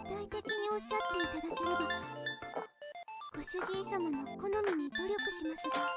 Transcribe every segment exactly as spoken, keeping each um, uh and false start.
体的におっしゃっていただければご主人様の好みに努力しますが。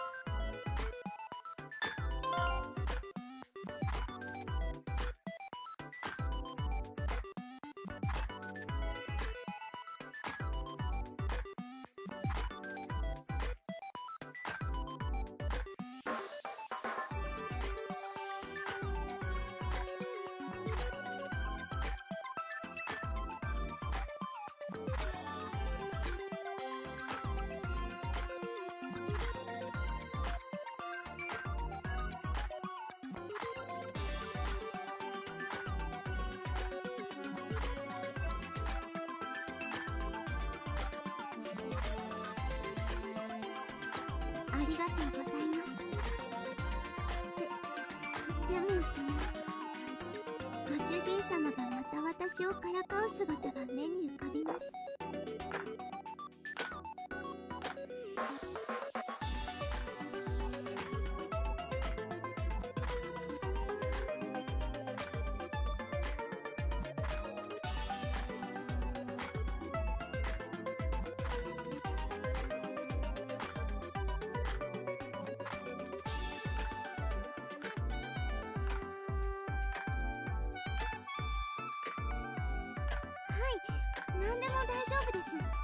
ありがとうございます。で、でもそのご主人様がまた私をからかう姿が目に浮かびます。何でも大丈夫です。